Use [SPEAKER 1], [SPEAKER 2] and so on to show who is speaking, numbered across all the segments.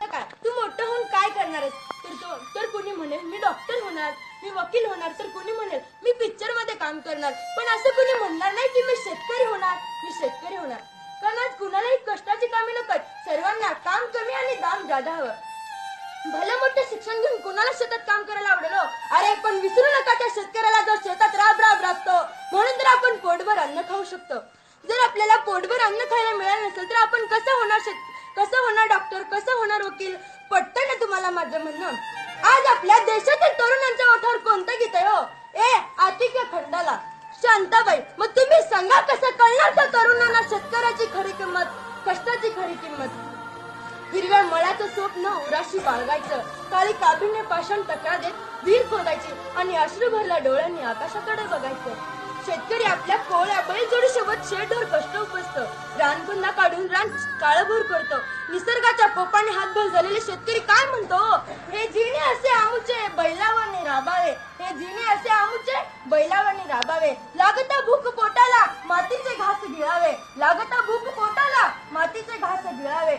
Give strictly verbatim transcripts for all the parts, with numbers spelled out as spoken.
[SPEAKER 1] काय तू मोठं होऊन काय करणार तर तो तर कोणी म्हणेल मी डॉक्टर होणार, मी वकील होणार, तर कोणी म्हणेल मी पिक्चर मध्ये काम करणार. पण असं कोणी म्हणणार नाही की मी शेतकरी होणार, मी शेतकरी होणार. कारण आज कुणालाही कष्टाची कामे नकोत, सर्वांना काम कमी आणि दाम जादा हवं. भलं मोठं शिक्षण घेऊन कुणाला शेतात काम करायला आवडेल. अरे पण विसरू नका त्या शेतकऱ्याला जो शेतात राब राब राबतो, म्हणून तर आपण पोटभर अन्न खाऊ शकतो. जर आपल्याला पोटभर अन्न खायला मिळालं नसेल तर आपण कसं होणार शेत कसं होणार डॉक्टर, कसं होणार वकील? पटतं ना तुम्हाला माझं म्हणणं? आज आपल्या देशातील तरुणांच्या ओठावर कोणतं गीत आहे हो? ए आतिक्य खंडाला शांताबाई. मग तुम्ही सांगा कसं कळणार त्या तरुणांना शेतकऱ्याची खरी किंमत, कष्टाची खरी किंमत? हिरव्या मळ्याचं स्वप्न उराशी बाळगायचं, काळी काभिन्य पाषाण तक्रार देत विहीर खोदायची आणि अश्रू भरल्या डोळ्यांनी आकाशाकडे बघायचं. शेतकरी आपल्या कोळ्या बैलजोडी सोबत शेतढोर कष्ट उपसतं, रानकुंदा काढून रान काळभोर करतो. निसर्गाच्या कोपाने हातभर झालेले शेतकरी काय म्हणतो? हे जिने असे आमुचे बैलावाने राबावे, हे जिने असे आमुचे बैलावाने राबावे. लागता भूक पोटाला मातीचे घास गिळावे, लागता भूक पोटाला मातीचे घास गिळावे.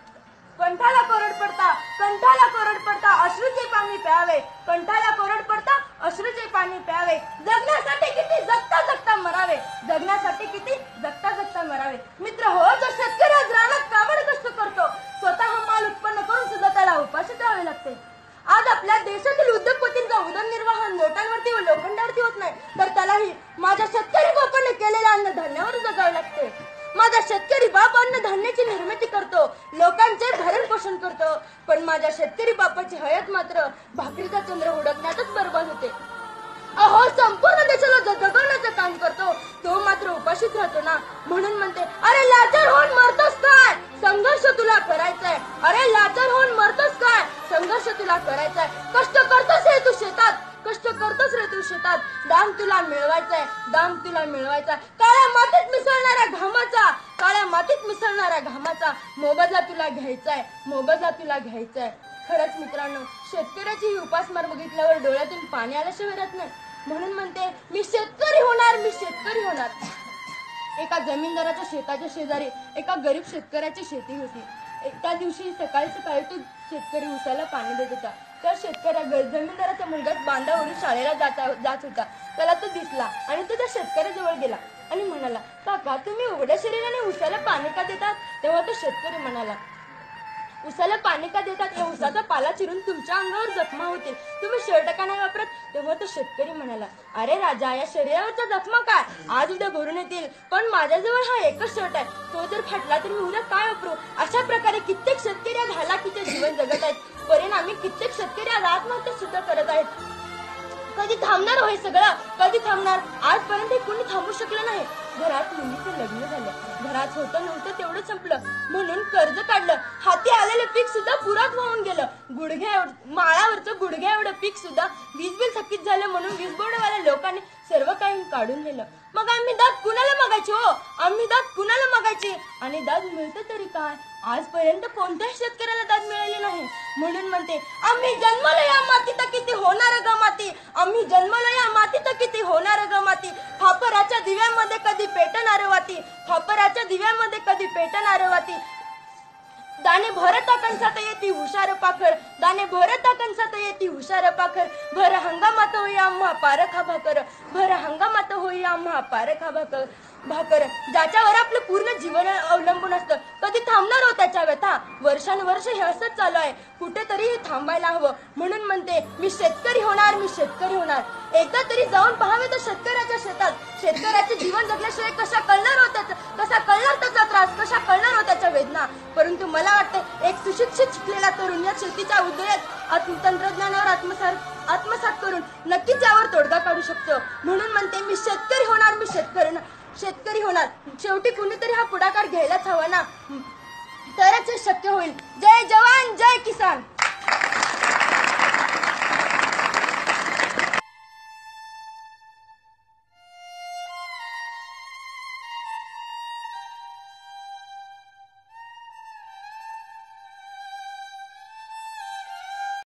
[SPEAKER 1] कंठाला कोरड पडता, कंठाला कोरड पडता अश्रूचे पाणी प्यावे, कंठाला कोरड पडता अश्रूचे पाणी प्यावे. जगण्यासाठी किती जगता जगता मरावे, जगण्यासाठी किती जगता जगता मरावे. मित्र हो, जो शेतकरी आज रानात काबड कष्ट करतो, स्वतः माल उत्पन्न करून सुद्धा त्याला उपाशी जावे लागते. आज आपल्या देशातील उद्योगपतींचा उदरनिर्वाह नोटांवरती व लोखंडावरती होत नाही, तर त्यालाही माझ्या शेतकरी बापाने केलेल्या अन्नधान्यावर जगावे लागते. माझा शेतकरी बाप अन्नधान्याची निर्मिती करतो, लोकांचे भरण पोषण करतो, पण माझ्या शेतकरी बापाची हयात मात्र भाकरीचा चंद्र हुडकण्यातच बर्बाद होते. अहो, संपूर्ण देशाला जगवण्याचं काम करतो, तो मात्र उपाशीच राहतो ना. म्हणून म्हणते, अरे लाचार होऊन मरतोस काय, संघर्ष तुला करायचाय. अरे लाचार होऊन मरतोस काय, संघर्ष तुला करायचाय. कष्ट करतोस रे तू शेतात, कष्ट करतोस रे तू शेतात. दाम तुला मिळवायचाय, दाम तुला मिळवायचा. काळ्या मातीत मिसळणाऱ्या घामाचा, काळ्या मातीत मिसळणाऱ्या घामाचा मोबदला तुला घ्यायचाय, मोबदला तुला घ्यायचाय. खरंच मित्रांनो, शेतकऱ्याची ही उपासमार बघितल्यावर डोळ्यातून पाणी आल्याशिवाय राहत नाही. म्हणून म्हणते, मी शेतकरी होणार, मी शेतकरी होणार. एका जमीनदाराच्या शेताच्या शेजारी एका गरीब शेतकऱ्याची शेती होती. त्या दिवशी सकाळी सकाळी तो शेतकरी उसाला पाणी देत होता. त्या शेतकऱ्या जमीनदाराचा मुलगा बांधावरून शाळेला जात होता. त्याला तो दिसला आणि तो त्या शेतकऱ्याजवळ गेला आणि म्हणाला, काका तुम्ही उघड्या शरीराने उसाला पाणी का देतात? तेव्हा तो शेतकरी म्हणाला, उसाला पाणी का देतात? या उसाचा पाला चिरून तुमच्या अंगावर जखमा होतील, तुम्ही शर्ट का नाही वापरत? तेव्हा तो शेतकरी म्हणाला, अरे राजा, या शरीरावरचा जखमा काय आज उद्या भरून येतील, पण माझ्याजवळ हा एकच शर्ट आहे, तो जर फाटला तर मी उद्या काय वापरू? अशा प्रकारे कित्येक शेतकरी आज हालाकीचे जीवन जगत आहेत. परिणामी कित्येक शेतकरी आज आत्महत्या सुद्धा करत आहेत. कधी थांबणार हो हे सगळं? कधी थांबणार? आजपर्यंत कुणी थांबू शकलं नाही. घरात मुलीचं लग्न झालं, घरात होतं नव्हतं तेवढं संपलं, म्हणून कर्ज काढलं. हाती आलेलं पीक सुद्धा पुरात वाहून गेलं. गुडघ्या माळावरचं गुडघ्या एवढं पीक सुद्धा वीज बिल थकीत झालं, म्हणून वीज बोर्डवाल्या लोकांनी सर्व काही काढून नेलं. मग आम्ही दाद कुणाला मागायची हो? आम्ही दाद कुणाला मागायची? आणि दाद मिळतं तरी काय? आजपर्यंत कोणत्याही शेतकऱ्याला दाद मिळाली नाही. म्हणून म्हणते, आम्ही जन्मलो या मातीत किती होणार ग माती, आम्ही जन्मलो या मातीत किती होणार ग माती. खापराच्या दिव्यामध्ये कधी पेटणार वाती, खापराच्या दिव्यामध्ये कधी पेटणार वाती. दाणे भरत कंसात येती हुशार पाखर, दाणे भरत कंसात येती हुशार पाखर. भर हंगामात होई आम्हा पारखा भाकर, भर हंगामात होई आम्हा पारखा भाकर भाकर ज्याच्यावर आपलं पूर्ण जीवन अवलंबून असतं. कधी थांबणार हो त्याच्या व्यथा? वर्षानुवर्ष हे असंच चालू आहे, कुठेतरी हे थांबायला हवं. म्हणून म्हणते, मी शेतकरी होणार, मी शेतकरी होणार. एकदा तरी जाऊन पाहावे तर शेतकऱ्याच्या शेतात. शेतकऱ्याचे जीवन जगल्याशिवाय कशा कळणार हो त्याचा कसा कळणार त्याचा त्रास, कशा कळणार हो त्याच्या वेदना. परंतु मला वाटतं एक सुशिक्षित शिकलेला तरुण या शेतीच्या उदयात तंत्रज्ञानावर आत्मसात आत्मसात करून नक्कीच यावर तोडगा काढू शकतो. म्हणून म्हणते, मी शेतकरी होणार, मी शेतकरी शेतकरी होणार. शेवटी कुणीतरी हा पुढाकार घ्यायलाच हवा ना, तरच हे शक्य होईल. जय जवान, जय किसान.